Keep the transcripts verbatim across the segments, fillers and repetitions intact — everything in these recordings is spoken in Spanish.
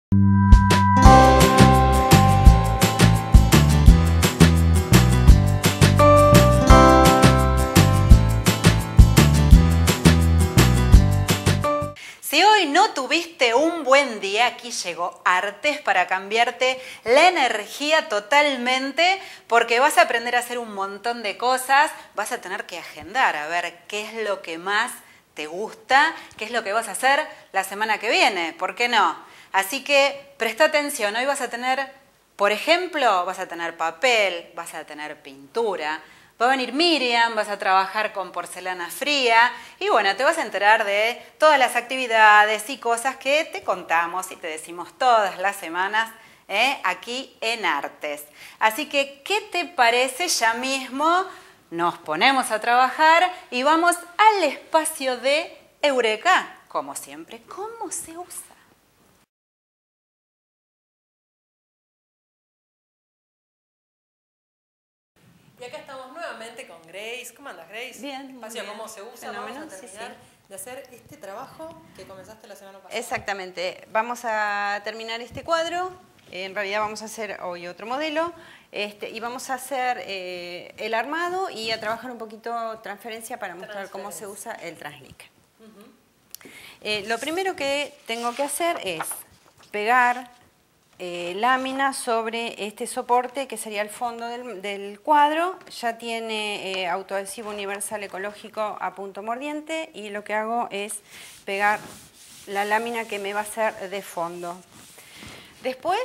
Si hoy no tuviste un buen día, aquí llegó Artes para cambiarte la energía totalmente, porque vas a aprender a hacer un montón de cosas, vas a tener que agendar a ver qué es lo que más te gusta, qué es lo que vas a hacer la semana que viene, ¿por qué no? Así que presta atención, hoy vas a tener, por ejemplo, vas a tener papel, vas a tener pintura. Va a venir Miriam, vas a trabajar con porcelana fría y bueno, te vas a enterar de todas las actividades y cosas que te contamos y te decimos todas las semanas ¿eh? aquí en Artes. Así que, ¿qué te parece? Ya mismo nos ponemos a trabajar y vamos al espacio de Eureka. Como siempre, ¿cómo se usa? Y acá estamos nuevamente con Grace. ¿Cómo andas, Grace? Bien, Espacio, bien. ¿cómo se usa? Fenómeno, Vamos a terminar sí, sí. de hacer este trabajo que comenzaste la semana pasada. Exactamente. Vamos a terminar este cuadro. En realidad vamos a hacer hoy otro modelo. Este, y vamos a hacer eh, el armado y a trabajar un poquito transferencia para mostrar cómo se usa el Translic. Uh-huh. eh, lo primero que tengo que hacer es pegar Eh, lámina sobre este soporte que sería el fondo del, del cuadro. Ya tiene eh, autoadhesivo universal ecológico a punto mordiente y lo que hago es pegar la lámina que me va a ser de fondo. Después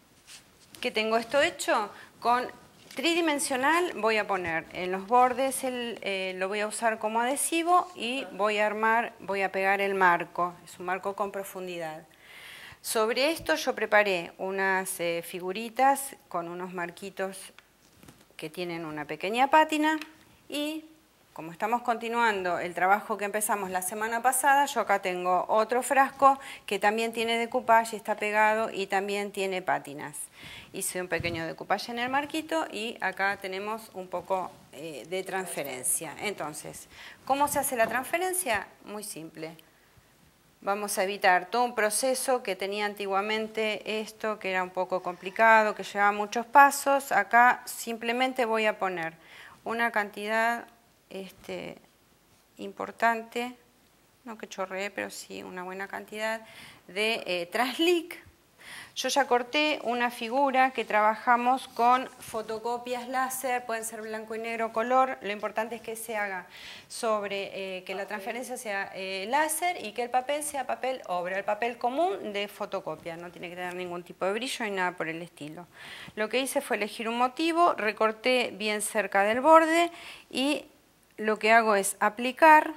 que tengo esto hecho, con tridimensional voy a poner en los bordes, el, eh, lo voy a usar como adhesivo y voy a armar, voy a pegar el marco, es un marco con profundidad. Sobre esto yo preparé unas eh, figuritas con unos marquitos que tienen una pequeña pátina y como estamos continuando el trabajo que empezamos la semana pasada, yo acá tengo otro frasco que también tiene decoupage y está pegado y también tiene pátinas. Hice un pequeño decoupage en el marquito y acá tenemos un poco eh, de transferencia. Entonces, ¿cómo se hace la transferencia? Muy simple. Vamos a evitar todo un proceso que tenía antiguamente esto, que era un poco complicado, que llevaba muchos pasos. Acá simplemente voy a poner una cantidad este, importante, no que chorree, pero sí una buena cantidad de eh, Translic. Yo ya corté una figura que trabajamos con fotocopias láser, pueden ser blanco y negro color, lo importante es que se haga sobre, eh, que la transferencia sea eh, láser y que el papel sea papel obra, el papel común de fotocopia, no tiene que tener ningún tipo de brillo ni nada por el estilo. Lo que hice fue elegir un motivo, recorté bien cerca del borde y lo que hago es aplicar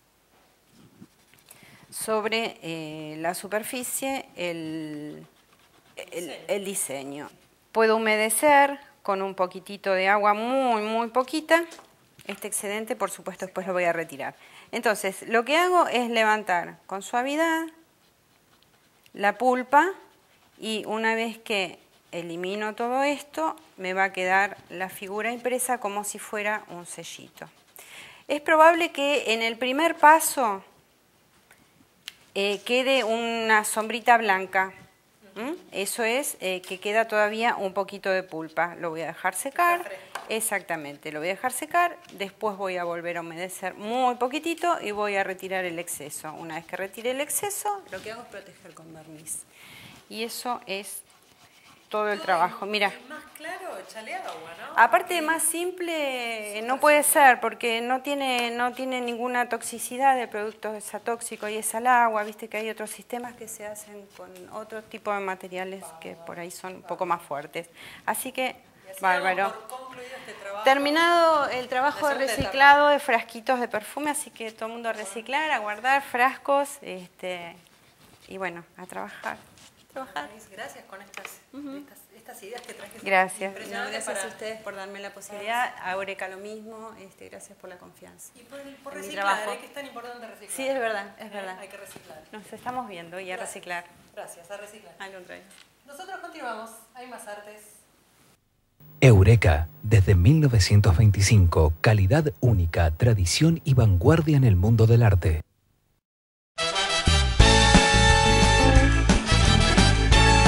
sobre eh, la superficie el... El, el diseño. Puedo humedecer con un poquitito de agua, muy, muy poquita. Este excedente, por supuesto, después lo voy a retirar. Entonces, lo que hago es levantar con suavidad la pulpa y una vez que elimino todo esto, me va a quedar la figura impresa como si fuera un sellito. Es probable que en el primer paso eh, quede una sombrita blanca. ¿Mm? Eso es eh, que queda todavía un poquito de pulpa. Lo voy a dejar secar. Exactamente, lo voy a dejar secar. Después voy a volver a humedecer muy poquitito y voy a retirar el exceso. Una vez que retire el exceso, lo que hago es proteger con barniz. Y eso es todo el trabajo. Mira. Más claro, échale agua, ¿no? Aparte de más simple, no puede ser porque no tiene, no tiene ninguna toxicidad de productos atóxicos y es al agua. Viste que hay otros sistemas que se hacen con otro tipo de materiales que por ahí son un poco más fuertes. Así que, bárbaro. Terminado el trabajo de reciclado de frasquitos de perfume, así que todo el mundo a reciclar, a guardar frascos este, y bueno, a trabajar. trabajar. Gracias con estas, uh-huh. estas, estas ideas que trajes. Gracias. No, gracias para... a ustedes por darme la posibilidad. A Eureka lo mismo. Este, gracias por la confianza. Y por, por reciclar, ¿eh? Que es tan importante reciclar. Sí, es verdad, es verdad. ¿Eh? Hay que reciclar. Nos estamos viendo y a gracias. reciclar. Gracias, a reciclar. Al contrario. Nosotros continuamos. Hay más artes. Eureka, desde mil novecientos veinticinco, calidad única, tradición y vanguardia en el mundo del arte.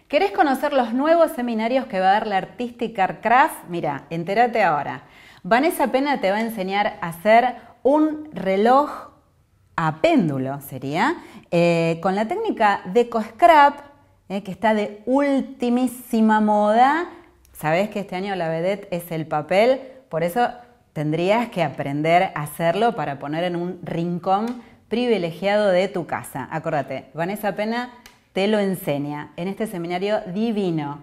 ¿Querés conocer los nuevos seminarios que va a dar la Artistic Art Craft? Mira, entérate ahora. Vanessa Pena te va a enseñar a hacer un reloj a péndulo, sería, eh, con la técnica Deco Scrap, eh, que está de ultimísima moda. Sabés que este año la vedette es el papel, por eso tendrías que aprender a hacerlo para poner en un rincón privilegiado de tu casa. Acordate, Vanessa Pena te lo enseña en este seminario divino.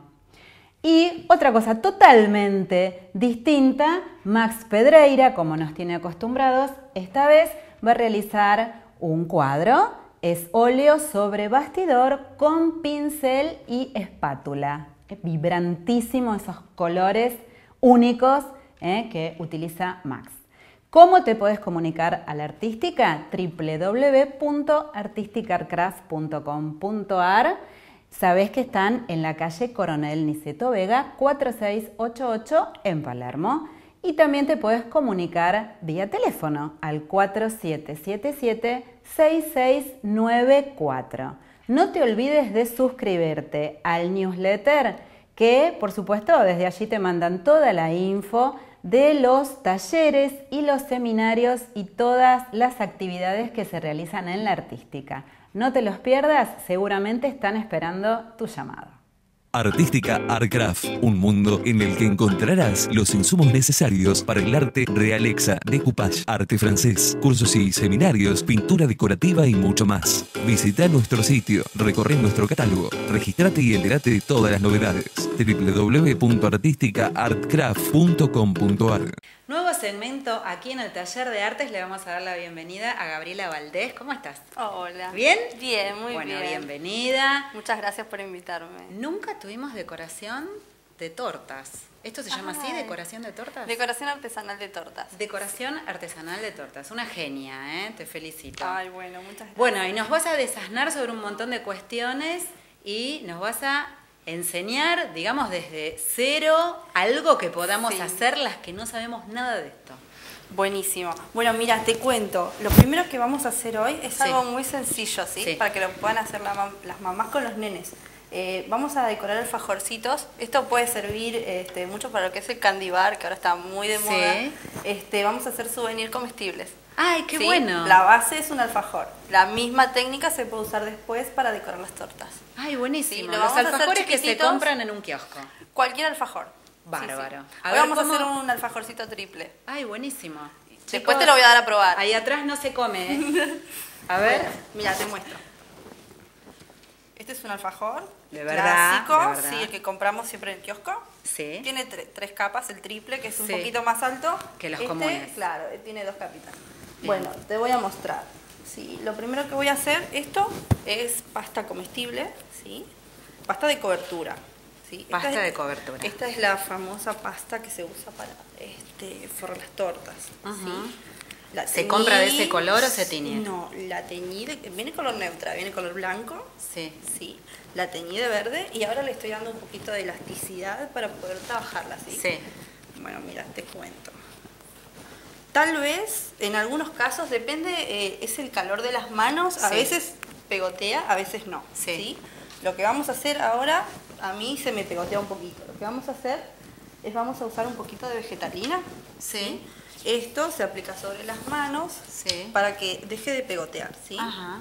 Y otra cosa totalmente distinta, Max Pedreira, como nos tiene acostumbrados, esta vez va a realizar un cuadro. Es óleo sobre bastidor con pincel y espátula. Es vibrantísimo esos colores únicos eh, que utiliza Max. ¿Cómo te podés comunicar a la artística? doble u doble u doble u punto artistic art craft punto com punto a r. Sabés que están en la calle Coronel Niceto Vega cuatro seis ocho ocho en Palermo. Y también te puedes comunicar vía teléfono al cuatro siete siete siete, seis seis nueve cuatro. No te olvides de suscribirte al newsletter que, por supuesto, desde allí te mandan toda la info de los talleres y los seminarios y todas las actividades que se realizan en la artística. No te los pierdas, seguramente están esperando tu llamado. Artística Art Craft, un mundo en el que encontrarás los insumos necesarios para el arte realexa, decoupage, arte francés, cursos y seminarios, pintura decorativa y mucho más. Visita nuestro sitio, recorre nuestro catálogo, registrate y entérate de todas las novedades. doble u doble u doble u punto artistica art craft punto com punto a r. Nuevo segmento aquí en el Taller de Artes. Le vamos a dar la bienvenida a Gabriela Valdés. ¿Cómo estás? Hola. ¿Bien? Bien, muy bueno, bien. Bueno, bienvenida. Muchas gracias por invitarme. Nunca tuvimos decoración de tortas. ¿Esto se llama Ay. así, decoración de tortas? Decoración artesanal de tortas. Decoración artesanal de tortas. Una genia, ¿eh? Te felicito. Ay, bueno, muchas gracias. Bueno, y nos vas a desasnar sobre un montón de cuestiones y nos vas a enseñar, digamos, desde cero, algo que podamos Sí. hacer las que no sabemos nada de esto. Buenísimo. Bueno, mira, te cuento. Lo primero que vamos a hacer hoy es Sí. algo muy sencillo, ¿sí? Sí. Para que lo puedan hacer la mam- las mamás con los nenes. Eh, vamos a decorar alfajorcitos. Esto puede servir este, mucho para lo que es el candy bar, que ahora está muy de Sí. moda. Este, vamos a hacer souvenir comestibles. ¡Ay, qué ¿Sí? bueno! La base es un alfajor. La misma técnica se puede usar después para decorar las tortas. ¡Ay, buenísimo! Sí, lo Los vamos a hacer alfajores que se chiquititos. compran en un kiosco. Cualquier alfajor. Bárbaro. Sí, sí. A Hoy ver, vamos ¿cómo? a hacer un alfajorcito triple. ¡Ay, buenísimo! Después te lo voy a dar a probar. Ahí atrás no se come, ¿eh? A ver. Mira, te muestro. Este es un alfajor De verdad, clásico, de verdad. sí, el que compramos siempre en el kiosco. Sí. Tiene tre- tres capas, el triple, que es un Sí. poquito más alto. Que los este, comunes. Claro, tiene dos capitas. Bien. Bueno, te voy a mostrar. Sí, lo primero que voy a hacer, esto es pasta comestible, ¿sí? Pasta de cobertura. ¿sí? Pasta Esta es- de cobertura. Esta es la famosa pasta que se usa para este, forrar las tortas. Ajá. ¿sí? La ¿Se compra de ese teñí- color o se tiñe? No, la teñí, de, viene color neutra, viene color blanco. Sí. Sí, la teñí de verde y ahora le estoy dando un poquito de elasticidad para poder trabajarla, ¿sí? Sí. Bueno, mira, te cuento. Tal vez, en algunos casos, depende, eh, es el calor de las manos, a Sí. veces pegotea, a veces no, Sí. ¿sí? Lo que vamos a hacer ahora, a mí se me pegotea un poquito. Lo que vamos a hacer es vamos a usar un poquito de vegetalina. Sí. Esto se aplica sobre las manos Sí. para que deje de pegotear, ¿sí? Ajá.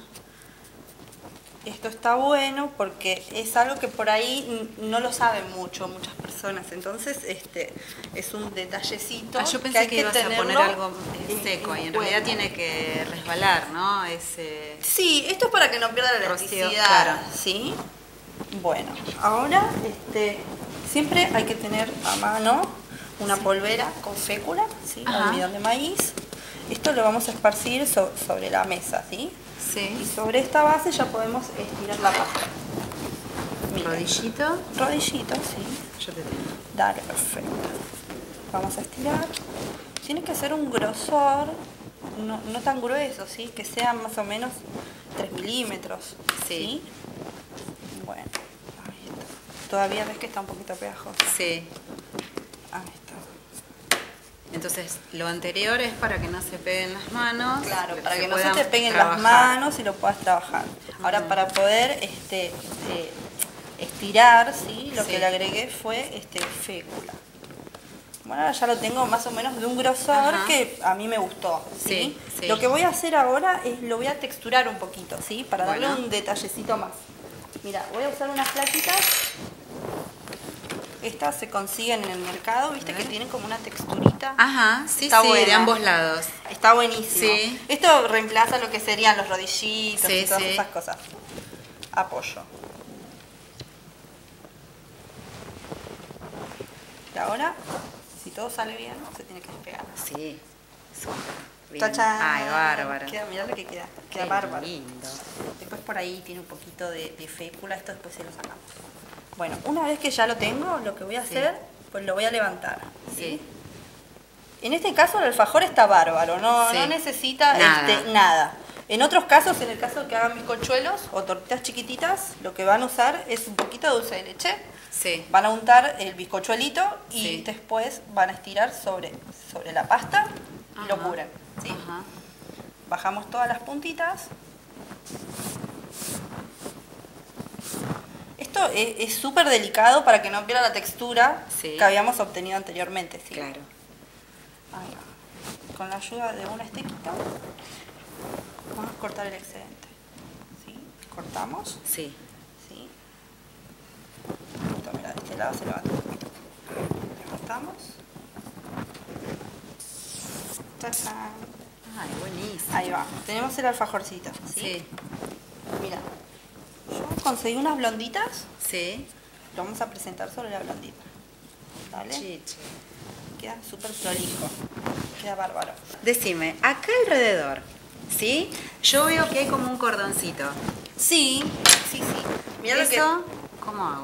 Esto está bueno porque es algo que por ahí n- no lo saben mucho muchas personas, entonces este es un detallecito. Ah, yo que pensé hay que, ibas a tenerlo poner algo en- seco y en en realidad cuenta. tiene que resbalar, ¿no? Ese... Sí, esto es para que no pierda la Rocío, elasticidad, claro. ¿sí? Bueno, ahora este siempre hay que tener a mano una polvera con fécula, ¿sí? Ajá. Almidón de maíz. Esto lo vamos a esparcir so- sobre la mesa, ¿sí? Y Sí. sobre esta base ya podemos estirar la pasta. Miren. Rodillito. Rodillito, sí. Yo te tengo. Dale, perfecto. Vamos a estirar. Tiene que ser un grosor no, no tan grueso, ¿sí? Que sea más o menos tres milímetros. Sí. Bueno, ahí está. Todavía ves que está un poquito pegajoso. Sí. Ahí está. Entonces, lo anterior es para que no se peguen las manos. Claro, para se que no se puedan te peguen trabajar. las manos y lo puedas trabajar. Ahora, para poder este, eh, estirar, ¿sí? Lo Sí. que le agregué fue este, fécula. Bueno, ahora ya lo tengo más o menos de un grosor Ajá. que a mí me gustó, ¿sí? Sí, sí. Lo que voy a hacer ahora es lo voy a texturar un poquito, ¿sí? Para darle Bueno. un detallecito más. Mira, voy a usar unas platitas. Estas se consiguen en el mercado, viste que tienen como una texturita. Ajá, sí, Está sí, de buena. ambos lados. Está buenísimo. Sí. Esto reemplaza lo que serían los rodillitos Sí, y todas sí. esas cosas. Apoyo. Y ahora, si todo sale bien, se tiene que despegar. Sí, súper bien. ¡Tachán! Ay, bárbaro. Queda, mirá lo que queda. Queda Qué bárbaro. lindo. Después por ahí tiene un poquito de, de fécula, esto después se lo sacamos. Bueno, una vez que ya lo tengo, lo que voy a Sí. hacer, pues lo voy a levantar. Sí. En este caso el alfajor está bárbaro, no, Sí. no necesita Nada. este, nada. En otros casos, en el caso que hagan bizcochuelos o tortitas chiquititas, lo que van a usar es un poquito de dulce de leche. Sí. Van a untar el bizcochuelito y Sí. después van a estirar sobre, sobre la pasta y lo Ajá. cubren. ¿sí? Ajá. Bajamos todas las puntitas. Esto es es súper delicado para que no pierda la textura Sí. que habíamos obtenido anteriormente. ¿sí? Claro. Ahí va. Con la ayuda de una estequita vamos a cortar el excedente. ¿sí? Cortamos. Sí. ¿sí? Esto, mira, de este lado se levanta un poquito. Cortamos. ¡Tachán! Ay, buenísimo. Ahí va. Tenemos el alfajorcito. ¿sí? Sí. Mira, yo conseguí unas blonditas. Sí. Lo vamos a presentar sobre la blondita. ¿Vale? Chiche. Queda súper prolijo. Queda bárbaro. Decime, acá alrededor, ¿sí? Yo veo que hay como un cordoncito. Sí, sí, sí. Mira lo que... ¿Eso cómo hago?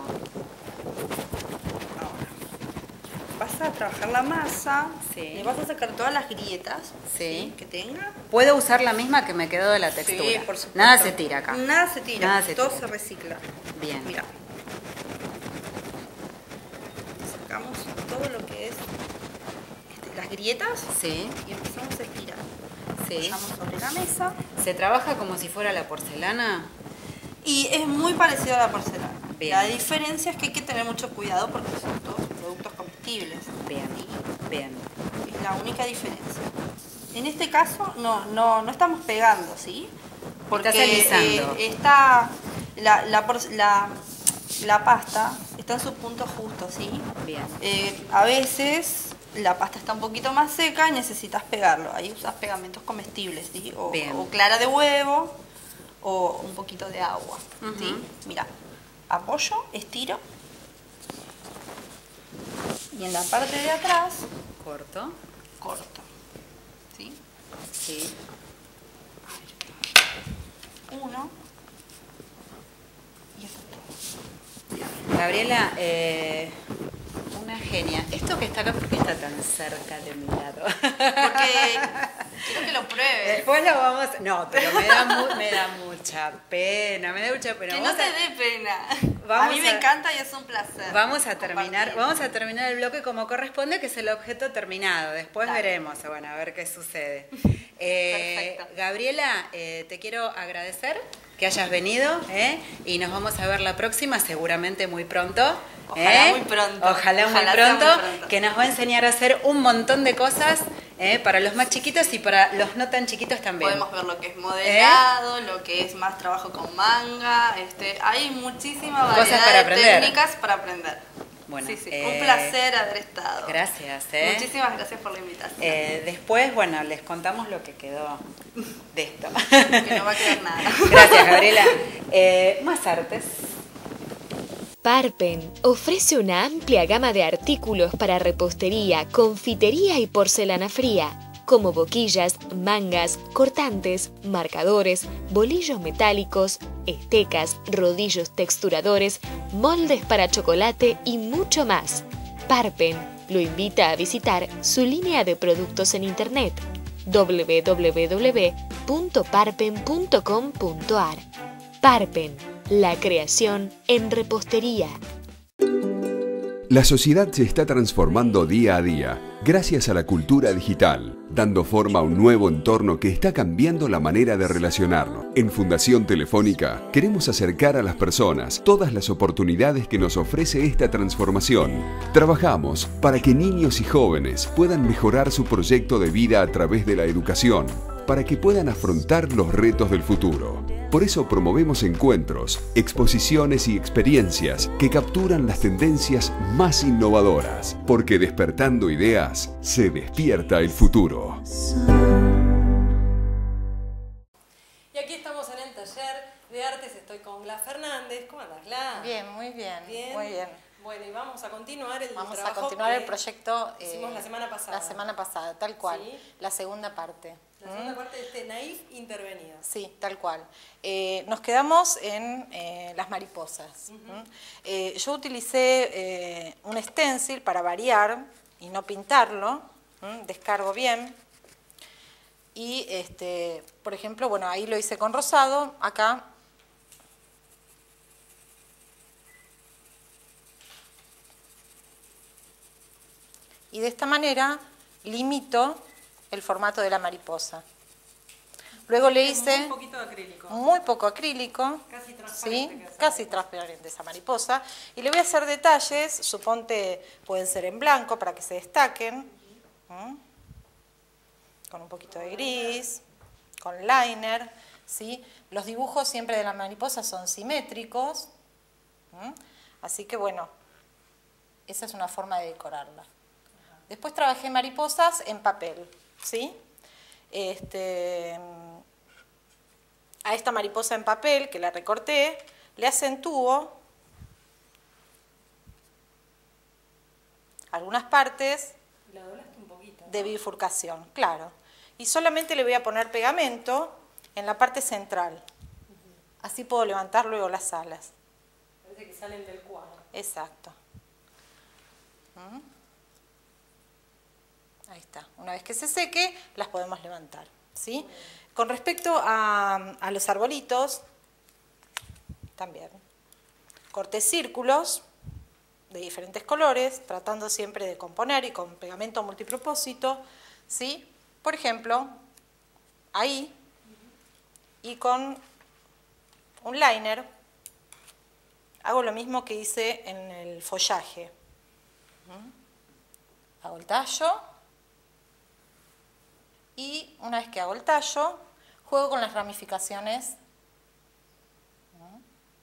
Ahora, vas a trabajar la masa. Sí. Le vas a sacar todas las grietas Sí. que tenga. ¿Puedo usar la misma que me quedó de la textura? Sí, por supuesto. Nada se tira acá. Nada se tira. Nada se todo tira. se recicla. Bien. Mira. Sacamos todo lo que es este, las grietas Sí, y empezamos a estirar. sí. Pasamos sobre la mesa. ¿Se trabaja como si fuera la porcelana? Y es muy parecido a la porcelana. Bien. La diferencia es que hay que tener mucho cuidado porque son todos productos comestibles. Bien, ¿sí? bien. Es la única diferencia. En este caso no, no, no estamos pegando, ¿sí? Porque Estás alisando. eh, está la, la, por- la, la pasta está en su punto justo, ¿sí? Bien. Eh, a veces la pasta está un poquito más seca y necesitas pegarlo. Ahí usas pegamentos comestibles, ¿sí? O, Bien. o clara de huevo o un poquito de agua, ¿sí? Ujú. Mira, apoyo, estiro y en la parte de atrás Corto. corto, ¿sí? Sí. Uno y eso es todo. Gabriela, eh, una genia. ¿Esto que está acá, por qué está tan cerca de mi lado? Porque quiero que lo pruebes. Después lo vamos... No, pero me da, mu- me da mucha pena, me da mucha pena. Que no Vamos te a- dé pena. Vamos a mí me a- encanta y es un placer. Vamos a terminar, compartir. vamos a terminar el bloque como corresponde, que es el objeto terminado. Después Dale. veremos, bueno, a ver qué sucede. Eh, Perfecto. Gabriela, eh, te quiero agradecer que hayas venido ¿eh? y nos vamos a ver la próxima, seguramente muy pronto. Ojalá ¿eh? muy pronto. Ojalá, muy, Ojalá sea pronto, muy pronto. que nos va a enseñar a hacer un montón de cosas ¿eh? para los más chiquitos y para los no tan chiquitos también. Podemos ver lo que es modelado, lo que es más trabajo con manga. Este, hay muchísima Cosas variedad para de aprender. técnicas para aprender. Bueno, sí, sí. eh, Un placer haber estado. Gracias. ¿eh? Muchísimas gracias por la invitación. Eh, después, bueno, les contamos lo que quedó de esto. Que no va a quedar nada. Gracias, Gabriela. Eh, más artes. Parpen ofrece una amplia gama de artículos para repostería, confitería y porcelana fría, como boquillas, mangas, cortantes, marcadores, bolillos metálicos, estecas, rodillos texturadores, moldes para chocolate y mucho más. Parpen lo invita a visitar su línea de productos en internet doble u doble u doble u punto parpen punto com punto a r. Parpen, la creación en repostería. La sociedad se está transformando día a día, gracias a la cultura digital, dando forma a un nuevo entorno que está cambiando la manera de relacionarnos. En Fundación Telefónica queremos acercar a las personas todas las oportunidades que nos ofrece esta transformación. Trabajamos para que niños y jóvenes puedan mejorar su proyecto de vida a través de la educación, para que puedan afrontar los retos del futuro. Por eso promovemos encuentros, exposiciones y experiencias que capturan las tendencias más innovadoras, porque despertando ideas, se despierta el futuro. Y aquí estamos en el taller de artes, estoy con Gla Fernández. ¿Cómo andas, Gla? Bien, muy bien, Bien. muy bien. Bueno, y vamos a continuar el Vamos a trabajo continuar que el proyecto hicimos eh, la semana pasada. La semana pasada, tal cual. Sí. La segunda parte. La segunda parte de este Naif intervenida. Sí, tal cual. Eh, nos quedamos en eh, las mariposas. Uh-huh. eh, yo utilicé eh, un stencil para variar y no pintarlo. ¿Mm? Descargo bien. Y, este, por ejemplo, bueno, ahí lo hice con rosado. Acá. Y de esta manera limito el formato de la mariposa. Luego le hice muy poquito de acrílico. Muy poco acrílico. Casi transparente. ¿Sí? Que Casi transparente esa mariposa. Y le voy a hacer detalles, suponte pueden ser en blanco para que se destaquen. ¿Mm? Con un poquito de gris, con liner. ¿Sí? Los dibujos siempre de la mariposa son simétricos. ¿Mm? Así que bueno, esa es una forma de decorarla. Después trabajé mariposas en papel, ¿sí? Este, a esta mariposa en papel, que la recorté, le acentúo algunas partes La doblaste un poquito, ¿no? de bifurcación, claro. Y solamente le voy a poner pegamento en la parte central. Así puedo levantar luego las alas. Parece que salen del cuadro. Exacto. ¿Mm? Ahí está. Una vez que se seque, las podemos levantar, ¿sí? Con respecto a, a los arbolitos, también. Corté círculos de diferentes colores, tratando siempre de componer y con pegamento multipropósito, ¿sí? Por ejemplo, ahí, y con un liner, hago lo mismo que hice en el follaje. ¿Mm? Hago el tallo. Y una vez que hago el tallo, juego con las ramificaciones. ¿No?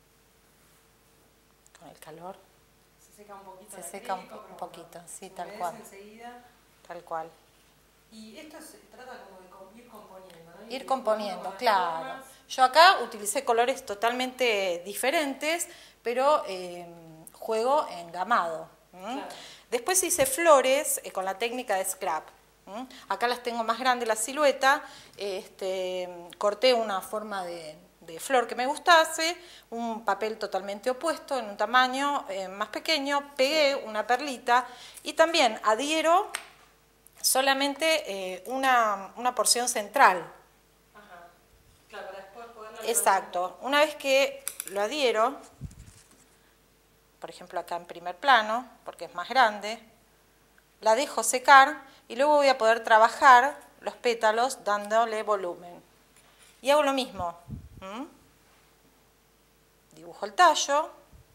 Con el calor. Se seca un poquito. Se el seca un, acrílico, un pero poquito, bueno, sí, se tal humedece cual. enseguida. Tal cual. Y esto se trata como de co- ir componiendo, ¿no? Ir jugando componiendo, con las claro. formas. Yo acá utilicé colores totalmente diferentes, pero eh, juego engamado. ¿Mm? Claro. Después hice flores eh, con la técnica de scrap. ¿Mm? Acá las tengo más grande la silueta, este, corté una forma de, de flor que me gustase, un papel totalmente opuesto en un tamaño eh, más pequeño, pegué una perlita y también adhiero solamente eh, una, una porción central. Ajá. Claro, para después poderlo Exacto. Una vez que lo adhiero, por ejemplo acá en primer plano, porque es más grande, la dejo secar y luego voy a poder trabajar los pétalos dándole volumen. Y hago lo mismo. ¿Mm? Dibujo el tallo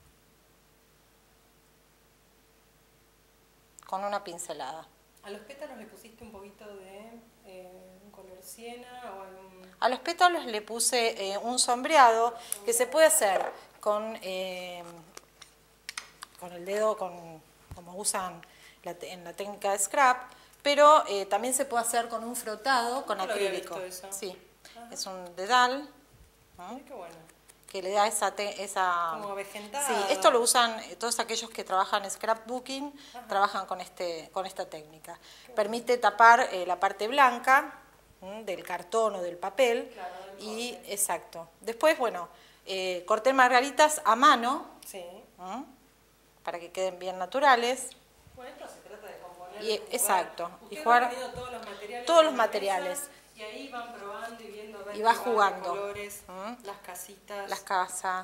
con una pincelada. A los pétalos le pusiste un poquito de eh, un color siena o algún... A los pétalos le puse eh, un sombreado que se puede hacer con, eh, con el dedo, con, como usan la te- en la técnica de scrap, pero eh, también se puede hacer con un frotado con No lo había acrílico. visto eso. Sí, es un dedal, ¿no? Ay, qué bueno. que le da esa... te- esa Como avejentada. Sí, esto lo usan eh, todos aquellos que trabajan scrapbooking, trabajan con, este, con esta técnica. Permite tapar eh, la parte blanca ¿m? del cartón o del papel. Claro, del y corte. exacto. Después, bueno, eh, corté margaritas a mano Sí. ¿m? para que queden bien naturales. Bueno, esto se trata de componer. Y- de jugar. exacto. Y Ustedes jugar van poniendo todos los materiales. todos los en la materiales. mesa y ahí van probando y viendo. a ver Y vas qué va, jugando. Colores, ¿Mm? las casitas. Las casas.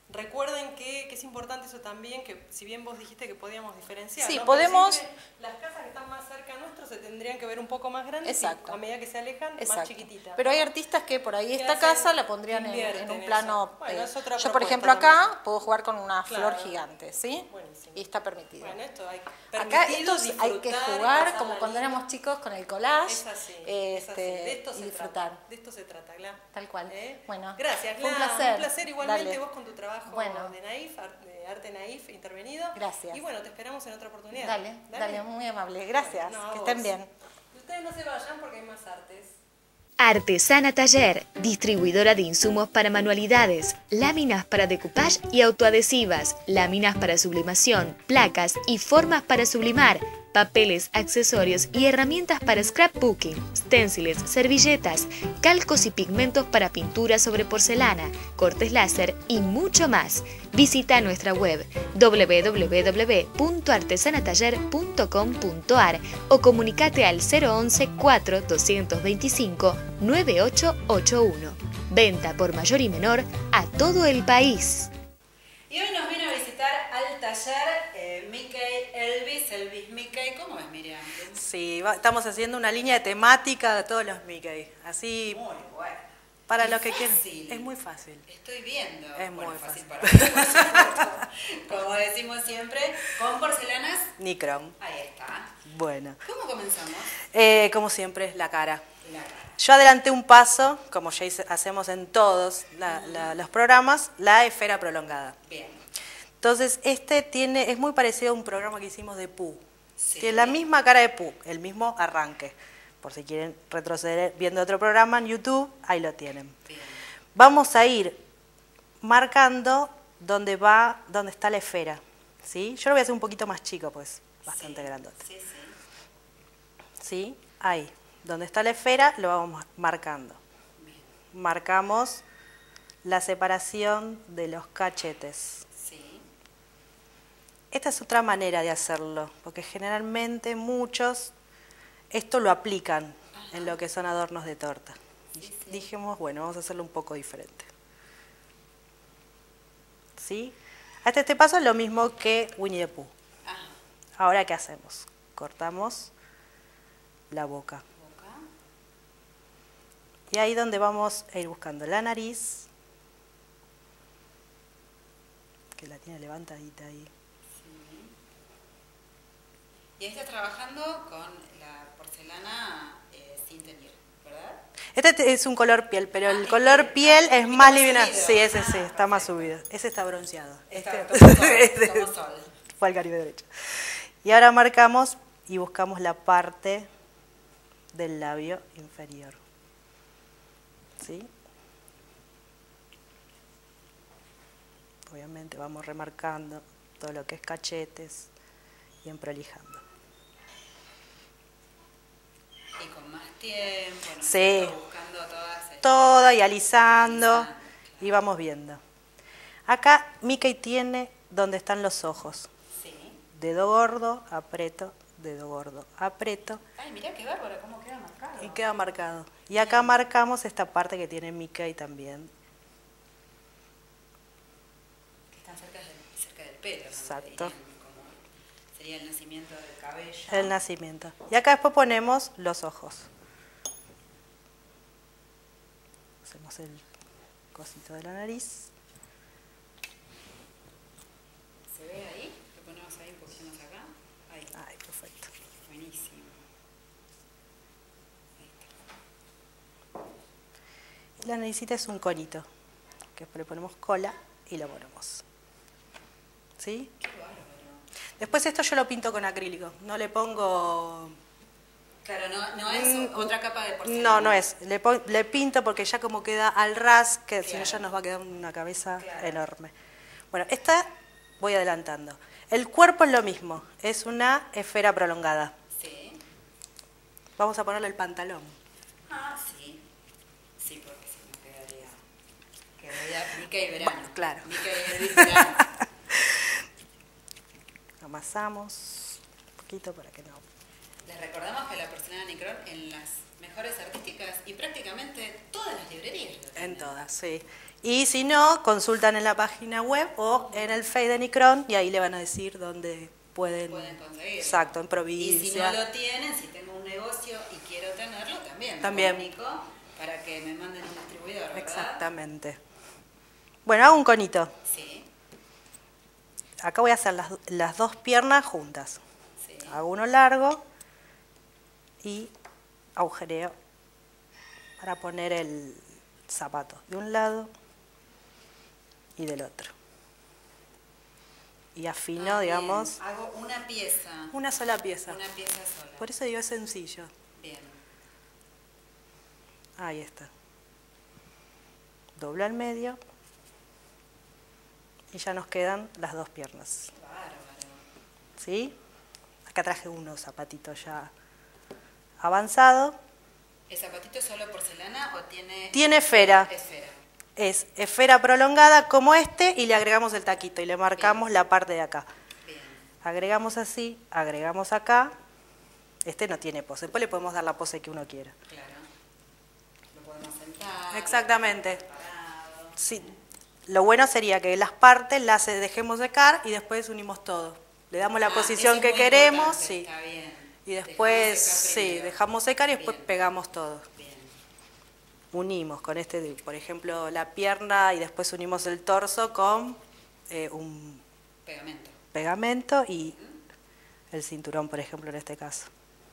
Recuerden que, que es importante eso también, que si bien vos dijiste que podíamos diferenciar, Sí, ¿no? podemos... Pero siempre las casas que están más cerca nuestro se tendrían que ver un poco más grandes. Exacto. Y a medida que se alejan, Exacto. más chiquititas. Pero hay artistas que por ahí ¿Qué esta hacen? casa la pondrían en, Invierten en un eso. plano... Bueno, eh, es otra yo, por propuesta ejemplo, acá también. puedo jugar con una Claro. flor gigante, ¿sí? Buenísimo. Y está permitido. Bueno, esto hay Acá permitido esto hay que disfrutar y jugar pasarla como cuando lindo. éramos chicos con el collage Es así, este, es así. De esto y se disfrutar. trata. De esto se trata, Gla. Tal cual. ¿Eh? Bueno, Gracias, fue un Gla. placer. Un placer igualmente Dale. vos con tu trabajo Bueno. de Naif, ar- de arte Naif intervenido. Gracias. Y bueno, te esperamos en otra oportunidad. Dale, dale, muy amable. Gracias. Bueno, no, a que vos. estén bien. Y ustedes no se vayan porque hay más artes. Artesana Taller, distribuidora de insumos para manualidades, láminas para decoupage y autoadhesivas, láminas para sublimación, placas y formas para sublimar, papeles, accesorios y herramientas para scrapbooking, stenciles, servilletas, calcos y pigmentos para pintura sobre porcelana, cortes láser y mucho más. Visita nuestra web doble u doble u doble u punto artesanataller punto com punto a r o comunicate al cero once, cuatro, doscientos veinticinco, noventa y ocho ochenta y uno. Venta por mayor y menor a todo el país. Y hoy nos vino a visitar al taller eh, Mickey Elvis, Elvis Mickey. ¿Cómo es, Miriam? Sí, va- estamos haciendo una línea de temática de todos los Mickey. Así, Muy bueno. para Y los que fácil. quieren. Es muy fácil. Estoy viendo. Es Bueno, muy fácil fácil. para mí, por supuesto. Como decimos siempre, con porcelanas. Nicron. Ahí está. Bueno. ¿Cómo comenzamos? Eh, como siempre, la cara. La cara. Yo adelanté un paso, como ya hice- hacemos en todos la- la- los programas, la esfera prolongada. Bien. Entonces, este tiene es muy parecido a un programa que hicimos de Pooh. Sí. Tiene la misma cara de Pooh, el mismo arranque. Por si quieren retroceder viendo otro programa en YouTube, ahí lo tienen. Bien. Vamos a ir marcando dónde va, dónde está la esfera. ¿Sí? Yo lo voy a hacer un poquito más chico, pues bastante Sí. grandote. Sí, sí. ¿Sí? Ahí. Donde está la esfera, lo vamos marcando. Marcamos la separación de los cachetes. Sí. Esta es otra manera de hacerlo, porque generalmente muchos esto lo aplican en lo que son adornos de torta. Dijimos, bueno, vamos a hacerlo un poco diferente. ¿Sí? Hasta este paso es lo mismo que Winnie the Pooh. Ajá. Ahora, ¿qué hacemos? Cortamos la boca. Boca. Y ahí donde vamos a ir buscando la nariz, que la tiene levantadita ahí. Y ahí estás trabajando con la porcelana eh, sin teñir, ¿verdad? Este te- es un color piel, pero Ah, el este, color ah, piel un es poquito más más liviano. subido. Sí, ese Ah, sí, está más perfecto. subido. Ese está bronceado. Está, Este- tomó sol, este tomó sol. fue al Caribe derecho. Y ahora marcamos y buscamos la parte del labio inferior. ¿Sí? Obviamente vamos remarcando todo lo que es cachetes y emprolijando. Y con más tiempo, ¿no? Sí. Buscando todas estas- Todo y alisando Alisando, y vamos viendo. Acá Mickey tiene donde están los ojos. Sí. Dedo gordo, aprieto, dedo gordo, aprieto Ay, mirá qué bárbaro, cómo queda marcado. y queda marcado. Y acá marcamos esta parte que tiene Mickey también. Que están cerca del, cerca del pelo, ¿no? Exacto. Serían como- sería el nacimiento del cabello. El nacimiento. Y acá después ponemos los ojos. Hacemos el cosito de la nariz. ¿Se ve ahí? Lo ponemos ahí un poquito más acá. Ahí. Ay, perfecto. Buenísimo. Ahí está. La naricita es un conito, que le ponemos cola y lo ponemos. ¿Sí? Qué bárbaro. Después esto yo lo pinto con acrílico, no le pongo... Claro, no, no es Mm, otra capa de porcelana. No, no es. Le, pon- le pinto porque ya como queda al ras, que si no Claro. ya nos va a quedar una cabeza Claro. enorme. Bueno, esta voy adelantando. El cuerpo es lo mismo, es una esfera prolongada. Sí. Vamos a ponerle el pantalón. Ah, sí. Sí, porque si no quedaría... Quedaría Mickey verano. Claro. Mickey Elvis verano. Amasamos un poquito para que no... Les recordamos que la porcelana Nicron en las mejores artísticas y prácticamente todas las librerías. En todas, sí. Y si no, consultan en la página web o en el Face de Nicron y ahí le van a decir dónde pueden, pueden conseguirlo. Exacto, en provincia. Y si no lo tienen, si tengo un negocio y quiero tenerlo, también. También. Me comunico para que me manden un distribuidor, ¿verdad? Exactamente. Bueno, hago un conito. Sí. Acá voy a hacer las, las dos piernas juntas. Sí. Hago uno largo y agujereo para poner el zapato de un lado y del otro. Y afino, Ah, digamos, bien. Hago una pieza. una sola pieza. Una pieza sola. Por eso digo es sencillo. Bien. Ahí está. Doblo al medio y ya nos quedan las dos piernas. Bárbaro. ¿Sí? Acá traje unos zapatitos ya avanzado. ¿El zapatito es solo porcelana o tiene...? Tiene esfera. Esfera. Es esfera prolongada como este y le agregamos el taquito y le marcamos Bien. la parte de acá. Bien. Agregamos así, agregamos acá. Este no tiene pose. Después le podemos dar la pose que uno quiera. Claro. Lo podemos sentar. Exactamente. Parado. Sí. Lo bueno sería que las partes las dejemos secar y después unimos todo. Le damos la Ah, posición eso que es muy queremos, importante, sí. Está bien. Y después, Dejamos secar sí, primero. dejamos secar y después Bien. pegamos todo. Bien. Unimos con este, por ejemplo, la pierna y después unimos el torso con eh, un Pegamento. pegamento y el cinturón, por ejemplo, en este caso.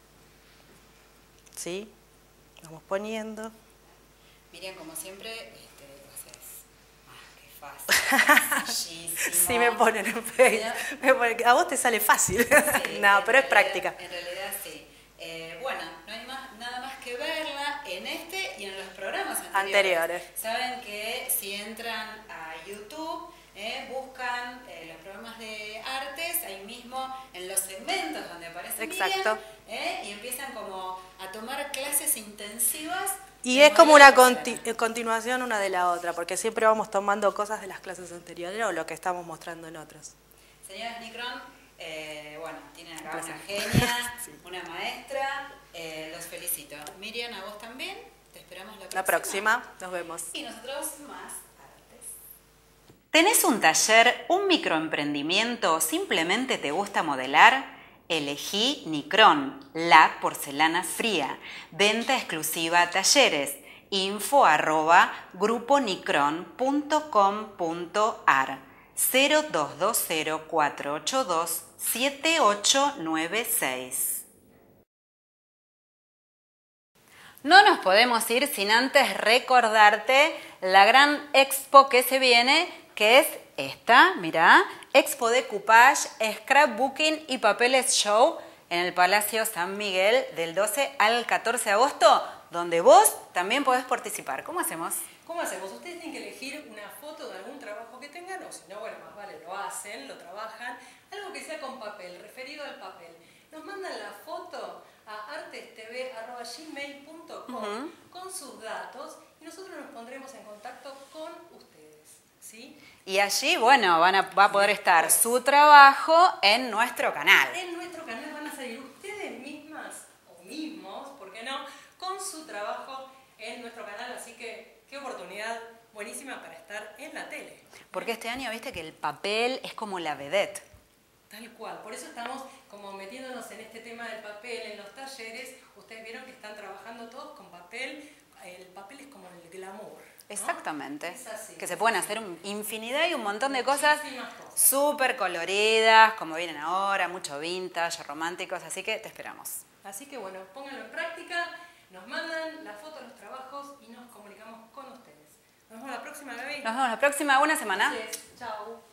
¿Sí? Vamos poniendo. Miriam, como siempre, este, lo haces. Ah, qué fácil. Sencillísimo. Sí, me ponen en Face. Me ponen- a vos te sale fácil. Sí, no, en pero es realidad- práctica. En realidad sí. Eh, bueno, no hay más, nada más que verla en este y en los programas anteriores. Anteriores. Saben que si entran a YouTube, eh, buscan eh, los programas de artes, ahí mismo en los segmentos donde aparece Exacto. Miriam, eh, y empiezan como a tomar clases intensivas. Y de es como modelo una de conti- porcelana. continuación una de la otra, porque siempre vamos tomando cosas de las clases anteriores o lo que estamos mostrando en otros. Señora Nicron, eh, bueno, tienen acá Un una placer. genia, Sí. una maestra, eh, los felicito. Miriam, a vos también, te esperamos la próxima. La próxima, nos vemos. Y nosotros más artes. ¿Tenés un taller, un microemprendimiento o simplemente te gusta modelar? Elegí Nicron, la porcelana fría. Venta exclusiva a talleres. Info arroba gruponicron punto com punto ar cero dos dos cero cuatro ocho dos siete ocho nueve seis. No nos podemos ir sin antes recordarte la gran expo que se viene, que es esta, mirá, Expo Decoupage, Scrapbooking y Papeles Show en el Palacio San Miguel del doce al catorce de agosto, donde vos también podés participar. ¿Cómo hacemos? ¿Cómo hacemos? Ustedes tienen que elegir una foto de algún trabajo que tengan, o si no, bueno, más vale, lo hacen, lo trabajan, algo que sea con papel, referido al papel. Nos mandan la foto a artestv arroba gmail punto com uh-huh. con sus datos y nosotros nos pondremos en contacto con ustedes, ¿sí? Y allí, bueno, van a, va a poder estar su trabajo en nuestro canal. En nuestro canal van a salir ustedes mismas, o mismos, ¿por qué no?, con su trabajo en nuestro canal, así que qué oportunidad buenísima para estar en la tele. Porque este año, viste que el papel es como la vedette. Tal cual, por eso estamos como metiéndonos en este tema del papel, en los talleres. Ustedes vieron que están trabajando todos con papel, el papel es como el glamour, ¿no? Exactamente, es así, que se pueden hacer un, infinidad y un montón de cosas cosas. súper coloridas, como vienen ahora, mucho vintage, románticos, así que te esperamos. Así que bueno, pónganlo en práctica, nos mandan la foto de los trabajos y nos comunicamos con ustedes. Nos vemos la próxima, Gaby. Nos vemos la próxima, buena semana. Así es. Chao.